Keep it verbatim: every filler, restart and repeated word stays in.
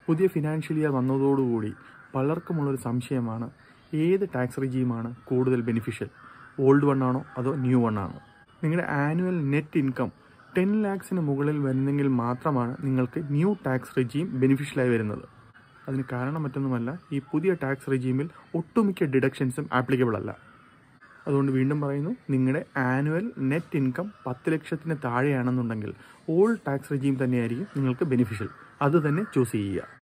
പുതിയ financial year വന്നതോടുകൂടി പലർക്കുമുള്ളൊരു സംശയമാണ്, ഏത് ടാക്സ് റെജീമാണ് കൂടുതൽ ബെനിഫിഷ്യൽ, ഓൾഡ് വൺ ആണോ അതോ ന്യൂ വൺ ആണോ? നിങ്ങളുടെ ആനുവൽ നെറ്റ് ഇൻകം ടെൻ ലാക്സിന് മുകളിൽ വരുന്നെങ്കിൽ മാത്രമാണ് നിങ്ങൾക്ക് ന്യൂ ടാക്സ് റെജീം ബെനിഫിഷ്യലായി വരുന്നത്. അതിന് കാരണം മറ്റൊന്നുമല്ല, ഈ പുതിയ ടാക്സ് റെജീമിൽ ഒട്ടുമിക്ക ഡിഡക്ഷൻസും ആപ്ലിക്കബിൾ അല്ല. അതുകൊണ്ട് വീണ്ടും പറയുന്നു, നിങ്ങളുടെ ആനുവൽ നെറ്റ് ഇൻകം പത്ത് ലക്ഷത്തിന് താഴെയാണെന്നുണ്ടെങ്കിൽ ഓൾഡ് ടാക്സ് റെജീം തന്നെയായിരിക്കും നിങ്ങൾക്ക് ബെനിഫിഷ്യൽ. അത് തന്നെ ചൂസ് ചെയ്യുക.